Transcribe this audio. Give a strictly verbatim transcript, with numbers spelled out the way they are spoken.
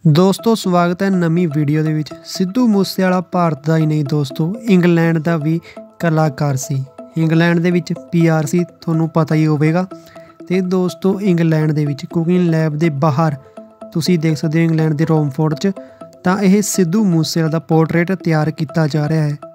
ਦੋਸਤੋ ਸਵਾਗਤ ਹੈ ਨਵੀਂ ਵੀਡੀਓ ਦੇ ਵਿੱਚ। ਸਿੱਧੂ ਮੂਸੇਵਾਲਾ ਭਾਰਤ ਦਾ ਹੀ ਨਹੀਂ ਦੋਸਤੋ, ਇੰਗਲੈਂਡ ਦਾ ਵੀ ਕਲਾਕਾਰ ਸੀ। ਇੰਗਲੈਂਡ ਦੇ ਵਿੱਚ ਪੀ ਆਰ ਸੀ, ਤੁਹਾਨੂੰ ਪਤਾ ਹੀ ਹੋਵੇਗਾ। ਤੇ ਦੋਸਤੋ ਇੰਗਲੈਂਡ ਦੇ ਵਿੱਚ ਕੁਕਿੰਗ ਲੈਬ ਦੇ ਬਾਹਰ ਤੁਸੀਂ ਦੇਖ ਸਕਦੇ ਹੋ, ਇੰਗਲੈਂਡ ਦੇ ਰੋਮਫੋਰਡ 'ਚ ਤਾਂ ਇਹ ਸਿੱਧੂ ਮੂਸੇਵਾਲਾ ਦਾ ਪੋਰਟਰੇਟ ਤਿਆਰ ਕੀਤਾ ਜਾ ਰਿਹਾ ਹੈ।